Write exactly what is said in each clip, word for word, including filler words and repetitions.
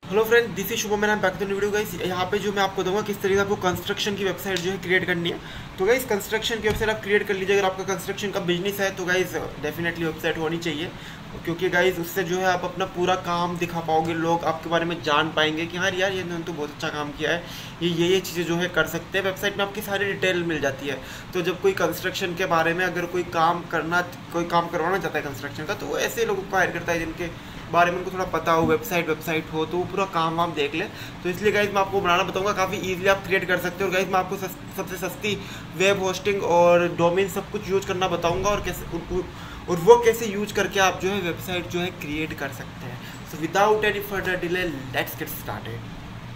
Hello friend, this is Shubham, मैं back to new video guys. यहाँ पे जो मैं आपको दूंगा किस तरीके से आपको कंस्ट्रक्शन की वेबसाइट जो है क्रिएट करनी है। तो गाइस कंस्ट्रक्शन की वेबसाइट आप क्रिएट कर लीजिए। अगर आपका कंस्ट्रक्शन का बिजनेस है तो गाइस डेफिनेटली वेबसाइट होनी चाहिए, क्योंकि गाइस उससे जो है आप अपना पूरा काम दिखा पाओगे, लोग आपके बारे में जान पाएंगे कि हाँ यार ये तो बहुत अच्छा काम किया है, ये ये ये चीज़ें जो है कर सकते हैं। वेबसाइट में आपकी सारी डिटेल मिल जाती है। तो जब कोई कंस्ट्रक्शन के बारे में अगर कोई काम करना कोई काम करवाना चाहता है कंस्ट्रक्शन का, तो वो ऐसे लोगों को हायर करता है जिनके बारे में उनको थोड़ा पता हो, वेबसाइट वेबसाइट हो, तो वो पूरा काम वाम देख ले। तो इसलिए गाइज मैं आपको बनाना बताऊंगा, काफ़ी इजीली आप क्रिएट कर सकते हो। और गाइज मैं आपको सस, सबसे सस्ती वेब होस्टिंग और डोमेन सब कुछ यूज करना बताऊंगा, और कैसे उ, उ, और वो कैसे यूज करके आप जो है वेबसाइट जो है क्रिएट कर सकते हैं। So without any further delay let's get started.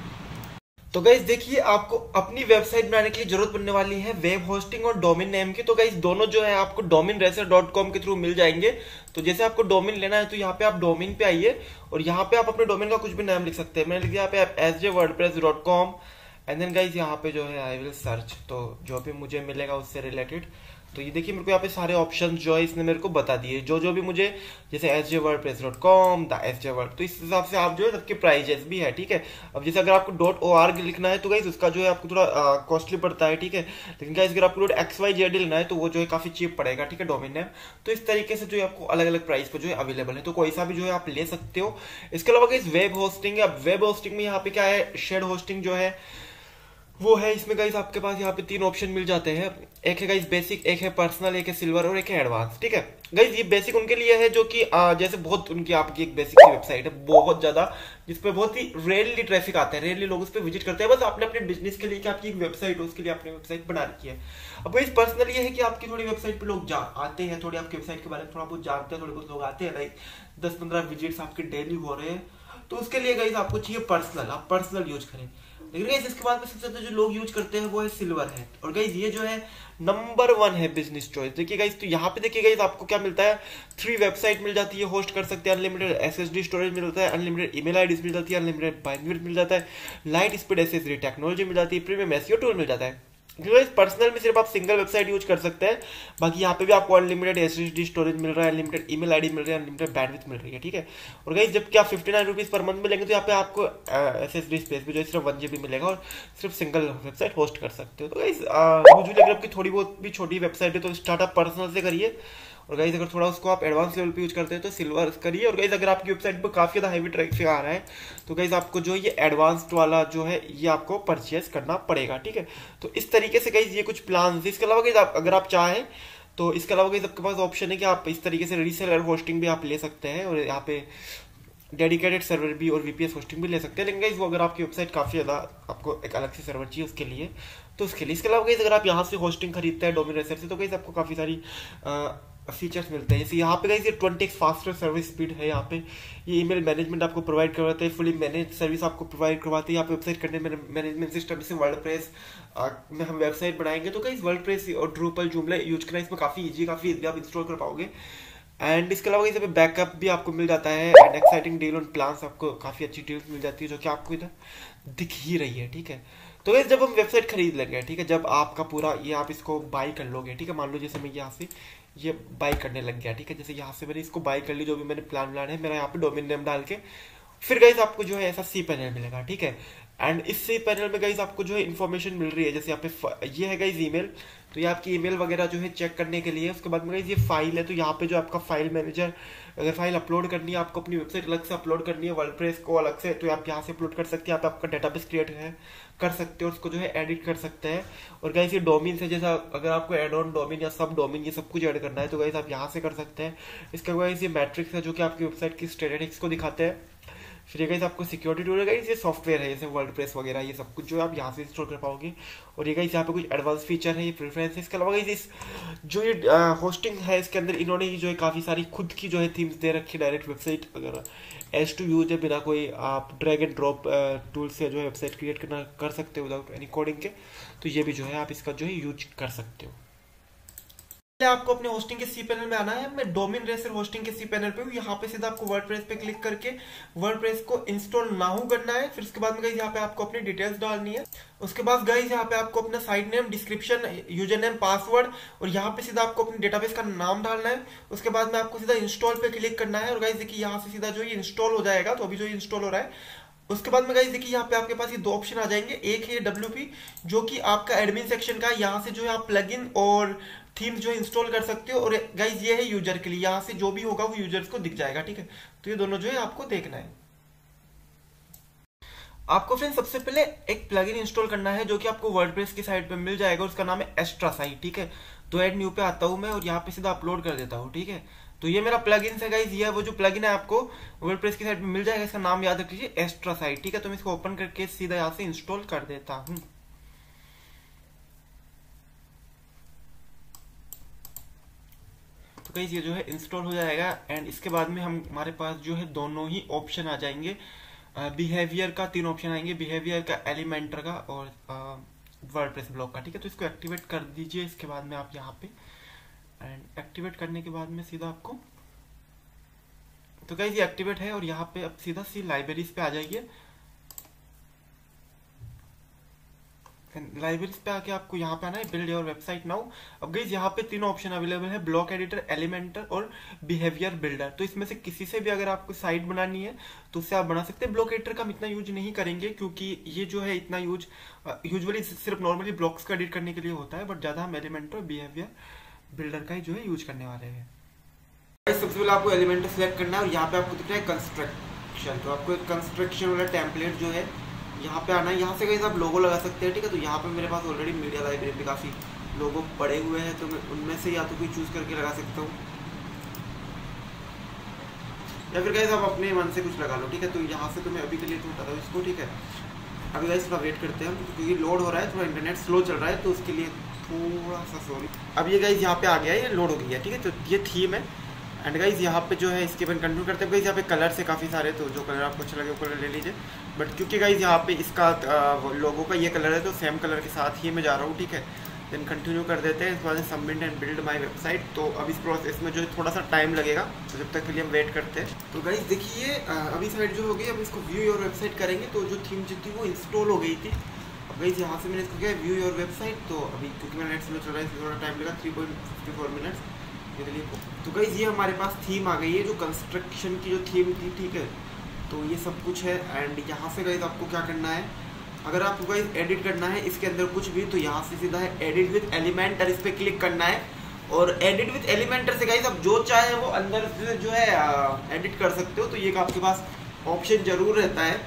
तो गाइज देखिए, आपको अपनी वेबसाइट बनाने के लिए जरूरत पड़ने वाली है वेब होस्टिंग और डोमेन नेम की। तो गाइज दोनों जो है आपको डोमेन रेसर डॉट कॉम के थ्रू मिल जाएंगे। तो जैसे आपको डोमेन लेना है तो यहाँ पे आप डोमेन पे आइए, और यहाँ पे आप अपने डोमेन का कुछ भी नाम लिख सकते हैं। मैंने लिख दिया यहाँ पे S J WordPress dot com, and then guys यहाँ पे जो है आई विल सर्च, तो जो भी मुझे मिलेगा उससे रिलेटेड। तो ये देखिए मेरे को यहाँ पे सारे ऑप्शंस जो है इसने मेरे को बता दिए, जो जो भी मुझे, जैसे S J WordPress dot com, the S J word, तो इस हिसाब से आप जो है सबके प्राइजेस भी है, ठीक है। अब जैसे अगर आपको डॉट ओ आर लिखना है तो गाइस उसका जो है आपको थोड़ा कॉस्टली पड़ता है, ठीक है। लेकिन गाइस अगर आपको डॉट एक्स वाई जेड लिखना है तो वो जो है काफी चीप पड़ेगा, ठीक है, डोमेन नेम। तो इस तरीके से जो है आपको अलग अलग प्राइस पर जो है अवेलेबल है, तो कोई सा भी जो है आप ले सकते हो। इसके अलावा गाइस वेब होस्टिंग है। अब वेब होस्टिंग में यहाँ पे क्या है, शेड होस्टिंग जो है वो है। इसमें गाइस आपके पास यहाँ पे तीन ऑप्शन मिल जाते हैं। एक है गाइस बेसिक, एक है पर्सनल, एक है सिल्वर और एक है एडवांस, ठीक है। गाइस ये बेसिक उनके लिए है जो कि आ, जैसे बहुत उनकी आपकी एक बेसिक की वेबसाइट है बहुत ज्यादा, जिसपे बहुत ही रेयरली ट्रैफिक आता है, रेयरली लोग उस पर विजिट करते हैं। बस आपने अपने बिजनेस के लिए कि आपकी एक वेबसाइट हो, उसके लिए आपने वेबसाइट बना रखी है। अब गाइस पर्सनल ये है कि आपकी थोड़ी वेबसाइट पे लोग जा आते हैं, थोड़ी आपकी वेबसाइट के बारे में थोड़ा बहुत जानते हैं, थोड़े बहुत लोग आते हैं, लाइक दस पंद्रह विजिट्स आपके डेली हो रहे हैं, तो उसके लिए गाइस आपको चाहिए पर्सनल, आप पर्सनल यूज करें। लेकिन गाइस इसके बाद में सबसे ज्यादा जो लोग यूज करते हैं वो है सिल्वर है। और गाइस ये जो है नंबर वन है बिजनेस चॉइस। देखिए गाइस, तो यहाँ पे देखिए गाइस आपको क्या मिलता है, थ्री वेबसाइट मिल जाती है, होस्ट कर सकते हैं, अनलिमिटेड एसएसडी स्टोरेज मिल जाता है, अनलिमिटेड ईमेल आईडीज मिल जाती है, अनलिमिटेड बैंडविड्थ मिल जाता है, लाइट स्पीड एसएसडी टेक्नोलॉजी मिल जाती है, प्रीमियम एसईओ टूल मिल जाता है। पर्सनल में सिर्फ आप सिंगल वेबसाइट यूज कर सकते हैं, बाकी यहाँ पे भी आपको अनलिमिटेड एसएसडी स्टोरेज मिल रहा है, अनलिमिटेड ईमेल आईडी मिल रही है, अनलिमिटेड बैंडविड्थ मिल रही है, ठीक है। और गाइस जब क्या fifty nine rupees per month मिलेंगे तो यहाँ पे आपको एसएसडी स्पेस भी जो है सिर्फ वन जीबी मिलेगा, और सिर्फ सिंगल वेबसाइट होस्ट कर सकते हो। तो गाइस यूजुअली अगर आपकी थोड़ी बहुत भी छोटी वेबसाइट है तो स्टार्टअप पर्सनल से करिए, और गाइस अगर थोड़ा उसको आप एडवांस लेवल पे यूज करते हैं तो सिल्वर करिए। और गाइस अगर आपकी वेबसाइट पर काफी ज्यादा हैवी ट्रैफिक आ रहा है तो गाइस आपको जो ये एडवांस्ड वाला जो है ये आपको परचेज करना पड़ेगा, ठीक है। तो इस तरीके से गाइस ये कुछ प्लान है। इसके अलावा गाइस आप अगर आप चाहें तो इसके अलावा गाइस आपके पास ऑप्शन है कि आप इस तरीके से रीसेलर होस्टिंग भी आप ले सकते हैं, और यहाँ पे डेडिकेटेड सर्वर भी और वीपीएस होस्टिंग भी ले सकते हैं। लेकिन गाइस वो अगर आपकी वेबसाइट काफी ज्यादा आपको एक अलग से सर्वर चाहिए उसके लिए, तो उसके लिए। इसके अलावा गाइस अगर आप यहाँ से होस्टिंग खरीदते हैं डोमेन रेसर से, तो गाइस आपको काफी सारी फीचर्स मिलते हैं। जैसे यहाँ पे गाइस ये twenty x faster service speed है, यहाँ पे ये ईमेल मैनेजमेंट आपको प्रोवाइड करवाते हैं, फुली मैनेज सर्विस आपको प्रोवाइड करवाते हैं। यहाँ पे वेबसाइट करने में मैनेजमेंट सिस्टम से वर्डप्रेस में हम वेबसाइट बनाएंगे, तो गाइस वर्डप्रेस और ड्रूपल जूमला यूज करना इसमें काफी इजी, काफी इजी आप इंस्टॉल कर पाओगे। एंड इसके अलावा इसे बैकअप भी आपको मिल जाता है, and exciting deal on plans, आपको काफी अच्छी डील्स मिल जाती है जो कि आपको इधर दिख ही रही है, ठीक है। तो गाइस जब हम वेबसाइट खरीद लेंगे, ठीक है, जब आपका पूरा ये आप इसको बाई कर लोगे, ठीक है, मान लो जैसे मैं यहाँ से ये बाई करने लग गया, ठीक है, जैसे यहाँ से मैंने इसको बाई कर ली, जो भी मैंने प्लान प्लान है मेरा यहाँ पे डोमेन नेम डाल के, फिर गाइस आपको जो है ऐसा सी पैनल मिलेगा, ठीक है। एंड इस सी पैनल में गाइस आपको जो है इन्फॉर्मेशन मिल रही है, जैसे यहाँ पे ये है गाइस ईमेल, तो ये आपकी ईमेल वगैरह जो है चेक करने के लिए। उसके बाद में गाइस ये फाइल है, तो यहाँ पे जो आपका फाइल मैनेजर, अगर फाइल अपलोड करनी है आपको अपनी वेबसाइट अलग से अपलोड करनी है, वर्डप्रेस को अलग से, तो आप यहाँ से अपलोड कर सकते हैं। आप आपका डेटाबेस क्रिएट है कर सकते हो, उसको जो है एडिट कर सकते हैं। और गाइस ये डोमेन से, जैसा अगर आपको एड ऑन डोमेन या सब डोमेन ये सब कुछ ऐड करना है तो गाइस आप यहाँ से कर सकते हैं। इसके बाद ये मैट्रिक्स है जो कि आपकी वेबसाइट की स्टैटिस्टिक्स को दिखाते हैं। फिर ये गाइस आपको सिक्योरिटी टूल है, गाइस ये सॉफ्टवेयर है, जैसे वर्डप्रेस वगैरह ये सब कुछ जो है आप यहाँ से इंस्टॉल कर पाओगे। और ये गाइस यहाँ पे कुछ एडवांस फीचर है, ये प्रेफरेंस है। इसके अलावा गाइस इस जो ये होस्टिंग है इसके अंदर इन्होंने जो है काफी सारी खुद की जो है थीम्स दे रखी है, डायरेक्ट वेबसाइट अगर एज टू यूज है, बिना कोई आप ड्रैग एंड ड्रॉप टूल से जो है वेबसाइट क्रिएट करना कर सकते हो विदाउट एनी कोडिंग के। तो ये भी जो है आप इसका जो है यूज कर सकते हो। आपको अपने होस्टिंग के सी पैनल में आना है। मैं डोमेन रेसर होस्टिंग के सी पैनल पे हूँ। यहाँ पे सीधा आपको वर्डप्रेस पे क्लिक करके वर्डप्रेस को इंस्टॉल नाउ करना है। फिर उसके बाद में गाइस यहाँ पे आपको अपनी डिटेल्स डालनी है। उसके बाद गाइस यहाँ पे आपको अपना site name, description, user name, password और यहाँ पे सीधा आपको अपने डेटाबेस का नाम डालना है। उसके बाद में आपको सीधा इंस्टॉल पे क्लिक करना है और गाइस देखिए यहाँ से सीधा जो ये इंस्टॉल हो जाएगा। तो अभी जो इंस्टॉल हो रहा है उसके बाद में गाइस देखिए यहाँ पे आपके पास ये दो ऑप्शन आ जाएंगे। एक है डब्ल्यू पी जो कि आपका एडमिन सेक्शन का, यहाँ से जो है आप प्लगइन और थीम जो है इंस्टॉल कर सकते हो। और गाइस ये है यूजर के लिए, यहाँ से जो भी होगा वो यूजर्स को दिख जाएगा, ठीक है। तो ये दोनों जो है आपको देखना है। आपको फ्रेंड सबसे पहले एक प्लगइन इंस्टॉल करना है जो कि आपको वर्डप्रेस की साइट पे मिल जाएगा, उसका नाम है एक्स्ट्रा साइट, ठीक है। तो ऐड न्यू पे आता हूँ मैं और यहाँ पे सीधा अपलोड कर देता हूँ, ठीक है। तो ये मेरा प्लगइन है गाइस, ये वो जो प्लगइन है आपको वर्डप्रेस की साइट पे मिल जाएगा, इसका नाम याद रख लीजिए एक्स्ट्रा साइट, ठीक है। तो मैं इसको ओपन करके सीधा यहाँ से इंस्टॉल कर देता हूँ। तो गाइस ये जो है इंस्टॉल हो जाएगा एंड इसके बाद में हम हमारे पास जो है दोनों ही ऑप्शन आ जाएंगे। बिहेवियर का तीन ऑप्शन आएंगे, बिहेवियर का, एलिमेंटर का और वर्डप्रेस ब्लॉक का, ठीक है। तो इसको एक्टिवेट कर दीजिए इसके बाद में आप यहाँ पे, एंड एक्टिवेट करने के बाद में सीधा आपको, तो गाइस ये एक्टिवेट है और यहाँ पे अब सीधा सी लाइब्रेरीज पे आ जाइए। लाइब्रेरीज पे आके आपको यहाँ पे आना है बिल्ड योर वेबसाइट नाउ। अब गाइस यहाँ पे तीनों ऑप्शन अवेलेबल है, ब्लॉक एडिटर, एलिमेंटर और बिहेवियर बिल्डर। तो इसमें से किसी से भी अगर आपको साइट बनानी है तो उससे आप बना सकते हैं। ब्लॉक एडिटर का हम इतना यूज नहीं करेंगे क्योंकि ये जो है इतना यूज यूजुअली सिर्फ नॉर्मली ब्लॉक्स को एडिट करने के लिए होता है, बट ज्यादा हम एलिमेंटर और बिहेवियर बिल्डर का ही जो है यूज करने वाले हैं। सबसे पहले आपको एलिमेंटर सिलेक्ट करना है और यहाँ पे आपको दिख रहा है कंस्ट्रक्शन। तो आपको कंस्ट्रक्शन वाला टेम्पलेट जो है यहाँ पे आना है। यहाँ से गाइस आप लोगो लगा सकते हैं, ठीक है। तो यहाँ पे मेरे पास ऑलरेडी मीडिया लाइब्रेरी पे काफी लोगो पड़े हुए हैं, तो मैं उनमें से या तो कोई चूज करके लगा सकता हूँ या फिर गाइस आप अपने मन से कुछ लगा लो, ठीक है। तो यहाँ से तो मैं अभी के लिए तो हटा दूँ इसको, ठीक है। अभी गाइस थोड़ा वेट करते हैं क्योंकि लोड हो रहा है, थोड़ा इंटरनेट स्लो चल रहा है, तो उसके लिए थोड़ा सा सॉरी। अब ये गाइस यहाँ पे आ गया है, ये लोड हो गया है, ठीक है। तो ये थीम है एंड गाइस यहाँ पे जो है इसके अपन कंटिन्यू करते हैं। गाइस यहाँ पे कलर से काफ़ी सारे, तो जो कलर आपको अच्छा लगे वो कलर ले लीजिए। बट क्योंकि गाइस यहाँ पे इसका लोगों का ये कलर है तो सेम कलर के साथ ही मैं जा रहा हूँ, ठीक है। देन कंटिन्यू कर देते हैं। इस बाद submit and build my website. तो अब इस प्रोसेस में जो है थोड़ा सा टाइम लगेगा, तो जब तक के लिए हम वेट करते हैं। तो गाइस देखिए अभी साइट जो हो गई, अब इसको व्यू योर वेबसाइट करेंगे। तो जो थीम जो थी वो इंस्टॉल हो गई थी। अब गाइस यहाँ से मैंने इसको किया व्यू योर वेबसाइट। तो अभी क्योंकि मेरा नेट स्लो चल रहा है इसलिए थोड़ा टाइम लगा, three point fifty four minutes के लिए। तो गाइस ये हमारे पास थीम आ गई है, जो कंस्ट्रक्शन की जो थीम थी, ठीक है। तो ये सब कुछ है एंड यहाँ से गाइस आपको क्या करना है, अगर आपको गाइस एडिट करना है इसके अंदर कुछ भी, तो यहाँ से सीधा है एडिट विद एलिमेंटर, इस पर क्लिक करना है। और एडिट विद एलिमेंटर से गाइस आप जो चाहे वो अंदर से जो है एडिट कर सकते हो। तो ये आपके पास ऑप्शन जरूर रहता है,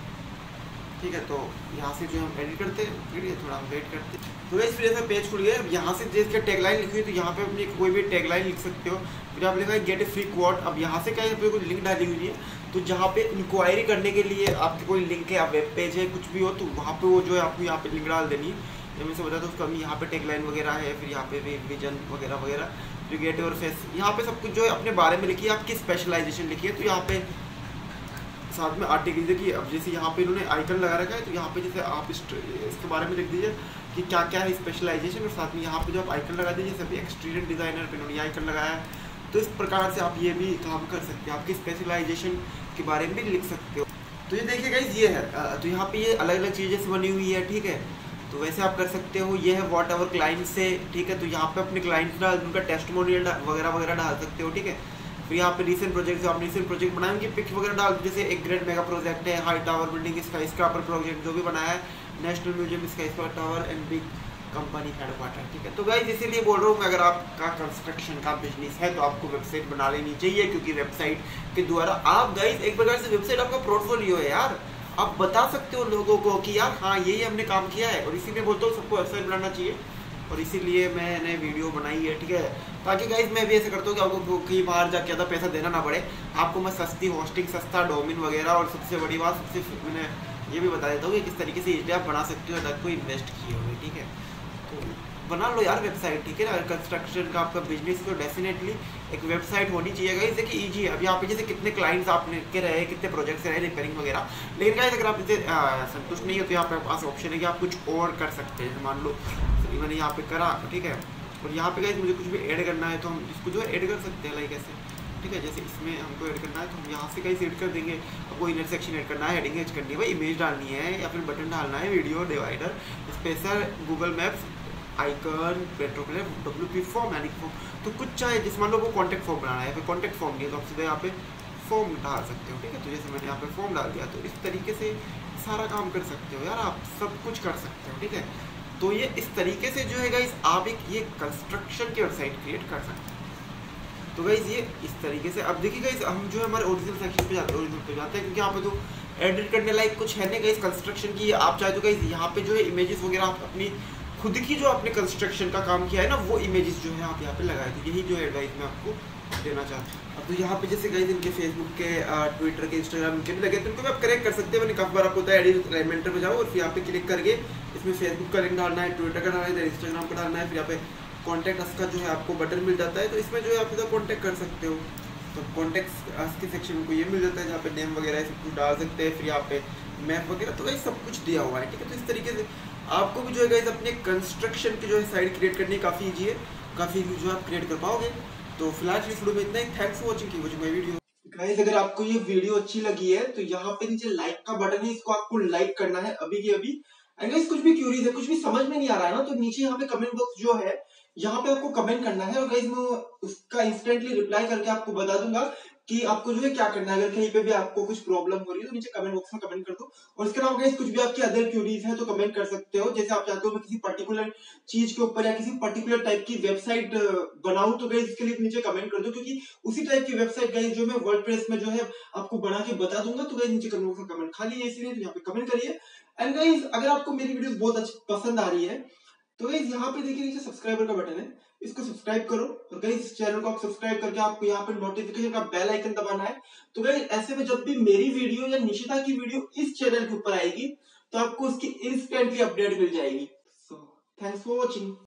ठीक है। तो यहाँ से जो हम एडिट करते हैं, फिर थोड़ा हम वेट करते हैं। तो इस वजह से पेज खुल गया। अब यहाँ से जैसे टैगलाइन लिखी हुई, तो यहाँ पे अपनी कोई भी टैगलाइन लिख सकते हो। फिर आप लिखा है गेट ए फ्री क्वाड। अब यहाँ से क्या है, कोई लिंक डाली हुई है, तो जहाँ पे इंक्वायरी करने के लिए आपकी कोई लिंक है, वेब पेज है, कुछ भी हो, तो वहाँ पे वो जो है आपको यहाँ पे लिंक डाल देनी है। जब मैं से बताया तो उसको यहाँ पे टैगलाइन वगैरह है, फिर यहाँ पे विजन वगैरह वगैरह, फिर गेट योर फेस, यहाँ पे सब कुछ जो है अपने बारे में लिखिए, आपकी स्पेशलाइजेशन लिखिए। तो यहाँ पे साथ में आर्टिकल देखिए। अब जैसे यहाँ पे इन्होंने आइकन लगा रखा है, तो यहाँ पे जैसे आप इसके बारे में लिख दीजिए कि क्या क्या है स्पेशलाइजेशन, और साथ में यहाँ पे जो आप आइकन लगा दीजिए, सभी एक्सटीरियर डिजाइनर पे इन्होंने आइकन लगाया है। तो इस प्रकार से आप ये भी काम कर सकते हैं, आपकी स्पेशलाइजेशन के बारे में भी लिख सकते हो। तो ये देखिए गाइस ये है, तो यहाँ पे ये अलग अलग चीज़ें से बनी हुई है, ठीक है। तो वैसे आप कर सकते हो। ये है व्हाट एवर क्लाइंट से, ठीक है। तो यहाँ पे अपने क्लाइंट डाल, उनका टेस्टिमोनियल वगैरह वगैरह डाल सकते हो, ठीक है। फिर यहाँ पे रिसेंट प्रोजेक्ट, जो आप रिसेंट प्रोजेक्ट बनाए उनकी पिक्स वगैरह डाल, जैसे एक ग्रेट मेगा प्रोजेक्ट है, high tower building, skyscraper project जो भी बनाया है, national museum, skyscraper tower and big company headquarter, ठीक है। तो गाइस इसीलिए बोल रहा हूँ मैं, अगर आपका कंस्ट्रक्शन का बिजनेस है तो आपको वेबसाइट बना लेनी चाहिए, क्योंकि वेबसाइट के द्वारा आप गाइस एक प्रकार से वेबसाइट आपका पोर्टफोलियो है यार। आप बता सकते हो लोगों को कि यार हाँ ये हमने काम किया है, और इसीलिए बोलता हूँ सबको वेबसाइट बनाना चाहिए, और इसीलिए मैंने वीडियो बनाई है, ठीक है। ताकि गाइस मैं भी ऐसे करता हूँ कि आपको कहीं बाहर जाके ज़्यादा पैसा देना ना पड़े, आपको मैं सस्ती होस्टिंग, सस्ता डोमेन वगैरह, और सबसे बड़ी बात सबसे मैंने ये भी बता देता हूँ कि किस तरीके से इसे आप बना सकते हो अगर कोई इन्वेस्ट किए हुए, ठीक है। तो बना लो यार वेबसाइट, ठीक है ना। अगर कंस्ट्रक्शन का आपका बिजनेस तो डेफिनेटली एक वेबसाइट होनी चाहिए गाइस। देखिए ईजी है। अब यहाँ पे जैसे कितने क्लाइंट्स आपने के रहे, कितने प्रोजेक्ट्स रहे, रिपेयरिंग वगैरह। लेकिन गाइस अगर आप इसे संतुष्ट नहीं हो तो यहाँ पे पास ऑप्शन है कि आप कुछ और कर सकते हैं। मान लो मैंने यहाँ पे करा, ठीक है। और यहाँ पे गाइस मुझे कुछ भी ऐड करना है तो हम इसको जो है ऐड कर सकते हैं, लाइक ऐसे, ठीक है। जैसे इसमें हमको ऐड करना है तो हम यहाँ से गाइस ऐड कर देंगे। अब कोई इनर सेक्शन ऐड करना है, हेडिंग ऐड करनी है, भाई इमेज डालनी है, या फिर बटन डालना है, video divider, special, Google maps, icon, पेट्रोप्लेन, डब्ल्यू पी फॉर्म, यानी फॉर्म। तो कुछ चाहे जिस मान लो वो कॉन्टैक्ट फॉर्म बनाना है, फिर कॉन्टैक्ट फॉर्म नहीं है तो आप सीधे यहाँ पे फॉर्म डाल सकते हो, ठीक है। तो जैसे मैंने यहाँ पे फॉर्म डाल दिया, तो इस तरीके से सारा काम कर सकते हो यार, आप सब कुछ कर सकते हो, ठीक है। तो ये इस तरीके से जो है गाइस आप एक ये कंस्ट्रक्शन की वेबसाइट क्रिएट कर सकते हो। तो गाइस ये इस तरीके से, अब देखिए गाइस हम जो है हमारे ओरिजिनल सेक्शन पे जाते हैं, ओरिजिनल पे जाते हैं क्योंकि यहाँ पे तो एडिट करने लायक कुछ है नहीं गाइस कंस्ट्रक्शन की। आप चाहे तो गाइस यहाँ पे जो है इमेजेस वगैरह आप अपनी खुद की जो आपने कंस्ट्रक्शन का काम किया है ना, वो इमेजेस जो है आप यहाँ पे लगाए थे। यही जो एडवाइस मैं आपको देना चाहता हूँ। अब तो यहाँ पे जैसे गाइस इनके फेसबुक के, ट्विटर के, इंस्टाग्राम के भी लगे, तो इनको भी आप करेक्ट कर सकते हैं। मैंने काफी बार आपको बताया, एडिट एलिमेंटर पे जाओ और फिर यहाँ पे क्लिक करके इसमें फेसबुक का लिंक डालना है, ट्विटर का डालना है, इंस्टाग्राम का डालना है, फिर यहाँ पे कॉन्टैक्ट अस का जो है आपको बटन मिल जाता है। तो इसमें जो है आप इधर कॉन्टैक्ट कर सकते हो। तो कॉन्टैक्ट अस के सेक्शन में को ये मिल जाता है जहाँ पे नेम वगैरह सब कुछ डाल सकते हैं, फिर यहाँ पे मैप वगैरह, तो गाइस सब कुछ दिया हुआ है, ठीक है। तो इस तरीके से आपको भी जो है गाइस अपने कंस्ट्रक्शन की जो है साइट क्रिएट करनी काफ़ी ईजी है, काफ़ी जो आप क्रिएट कर पाओगे। तो फिलहाल इस वीडियो में इतना ही। Thanks for watching, keep watching my video. Guys अगर आपको ये वीडियो अच्छी लगी है तो यहाँ पे नीचे लाइक का बटन है, इसको आपको लाइक करना है अभी के अभी। एंड गाइस कुछ भी क्यूरीज है, कुछ भी समझ में नहीं आ रहा है ना, तो नीचे यहाँ पे कमेंट बॉक्स जो है यहाँ पे आपको कमेंट करना है, और गाइस मैं उसका इंस्टेंटली रिप्लाई करके आपको बता दूंगा कि आपको जो है क्या करना है। अगर कहीं पे भी आपको कुछ प्रॉब्लम हो रही है तो नीचे कमेंट बॉक्स में कमेंट कर दो। और इसके अलावा गाइस कुछ भी आपकी अदर क्यूरीज है तो कमेंट कर सकते हो। जैसे आप चाहते हो मैं किसी पर्टिकुलर चीज के ऊपर या किसी पर्टिकुलर टाइप की वेबसाइट बनाऊं, तो गाइस इसके लिए नीचे कमेंट कर दो, क्योंकि उसी टाइप की वेबसाइट गाइस जो मैं वर्डप्रेस में जो है आपको बना के बता दूंगा। तो गाइस नीचे कमेंट बॉक्स में कमेंट खाली है, इसलिए यहाँ पे कमेंट करिए। एंड गाइस अगर आपको मेरी वीडियोस बहुत अच्छी पसंद आ रही है तो गाइस यहाँ पे देखिए नीचे सब्सक्राइबर का बटन है, इसको सब्सक्राइब करो। और गाइस इस चैनल को आप सब्सक्राइब करके आपको यहाँ पे नोटिफिकेशन का बेल आइकन दबाना है। तो गाइस ऐसे में जब भी मेरी वीडियो या निशिता की वीडियो इस चैनल के ऊपर आएगी तो आपको उसकी इंस्टेंटली अपडेट मिल जाएगी। So thanks for watching.